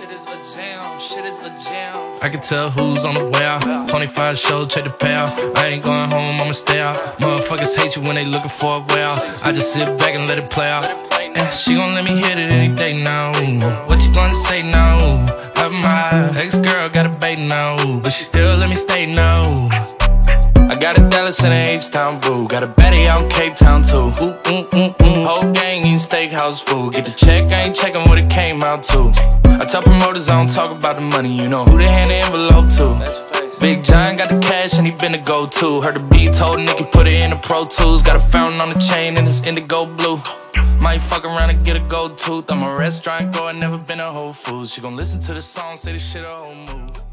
Shit is a jam, shit is a jam. I can tell who's on the way out. 25 shows, check the payout. I ain't going home, I'ma stay out. Motherfuckers hate you when they looking for a way out. I just sit back and let it play out. And she gon' let me hit it any day now. What you gonna say now? My ex-girl got a bait now, but she still let me stay now. I got a Dallas and a H-Town boo. Got a baddie out in Cape Town too. Whole gang eating steakhouse food. Get the check, I ain't checking what it came out to. I tell promoters I don't talk about the money. You know who they hand the envelope to. Big John got the cash and he been the go-to. Heard the beat told Nicky put it in the Pro Tools. Got a fountain on the chain and it's indigo blue. Might fuck around and get a gold tooth. I'm a restaurant goer, never been a Whole Foods. She gon' listen to the song, say this shit a whole mood.